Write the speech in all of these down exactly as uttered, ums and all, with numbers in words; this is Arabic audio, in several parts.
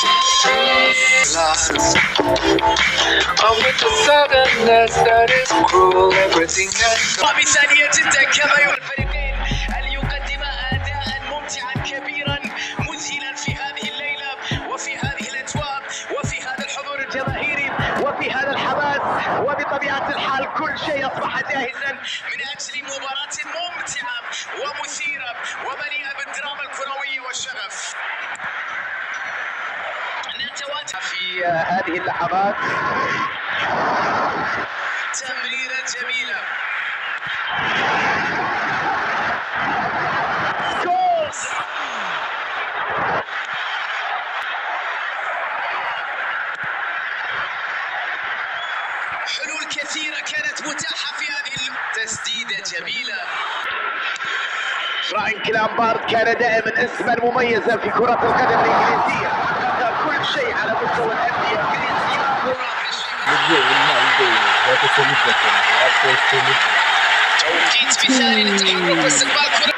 مثالية جدا كما يرى الفريقين أن يقدم أداء ممتعا كبيرا مذهلا في هذه الليلة وفي هذه الأجواء وفي هذا الحضور الجماهيري وفي هذا الحماس، وبطبيعة الحال كل شيء أصبح جاهزا من أجل مباراة ممتعة ومثيرة ومليئة بالدراما الكروية والشغف. نتواجد في هذه اللحظات تمريرة جميلة. سكولز حلول كثيرة كانت متاحة في هذه التسديدة جميلة. فرانك لامبارد كان دائما اسما مميزا في كرة القدم الإنجليزية، حقق كل شيء على مستوى الأندية الإنجليزية. توقيت مثالي للتحرك واستقبال كرة.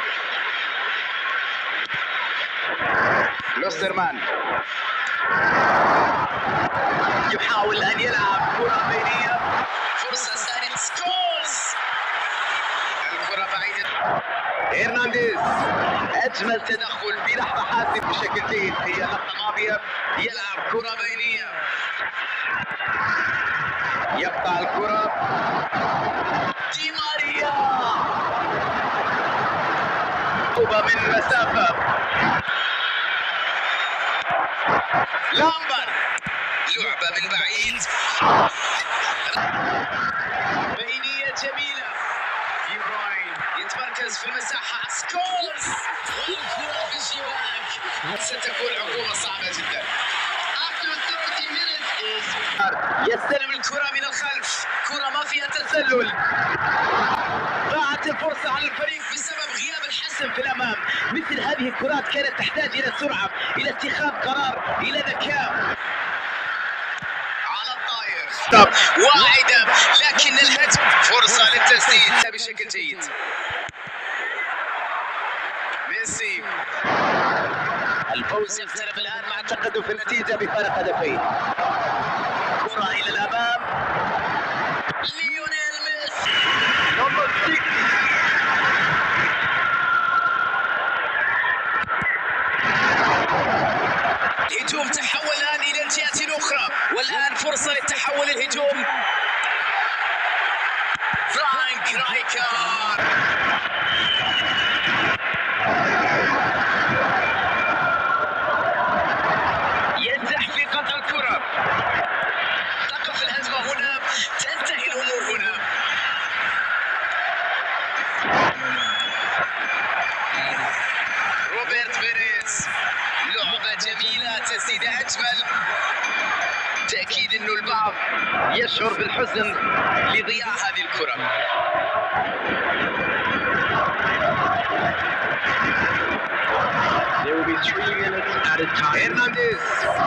لوسترمان يحاول أن يلعب كرة بينية، فرصة ثانية سكولز، الكرة بعيدة. هرنانديز أجمل تدخل بلحظة حاسم بشكل جيد، هي لحظة ماضية يلعب كرة بينية، يقطع الكرة. دي ماريا طوبة من مسافة. لامبر لعبة من بعيد بينية جميلة. دي بروين يتمركز في المساحة. سكولز والكرة في الشباك. ستكون عقوبة صعبة جدا. يستلم الكرة من الخلف، كرة ما فيها تسلل. ضاعت الفرصة على الفريق بسبب غياب الحسم في الأمام. مثل هذه الكرات كانت تحتاج إلى سرعة، إلى اتخاذ قرار، إلى ذكاء. على الطاير واعدة، لكن الهجم فرصة للتسديد بشكل جيد. ميسي الفوز يقترب الآن مع التقدم في النتيجة بفارق هدفين. كرة إلى الأمام. ليونيل ميسي نمبر ستة. الهجوم تحول الآن إلى الجهة الأخرى، والآن فرصة للتحول الهجوم. فرانك رايكارد ينجح في قطع الكرة. تقف الهجمة هنا، تنتهي الأمور هنا. روبرت بيريز لعبة جميلة، تسديدة أجمل. تأكيد إنه البعض يشعر بالحزن لضياع هذه الكرة. There will be three minutes at a time. Hernandez.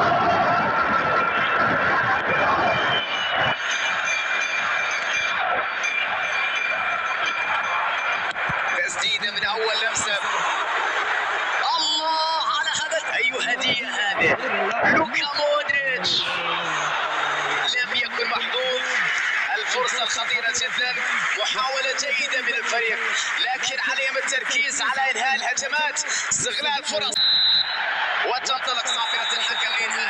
تسديدة من أول لمسة. الله على هذا، أي هدية هذه. لوكا مودريتش لم يكن محظوظ. الفرصة الخطيرة جدا، محاولة جيدة من الفريق، لكن عليهم التركيز على إنهاء الهجمات، استغلال فرص. وتنطلق صافرة الحكم لإنهاء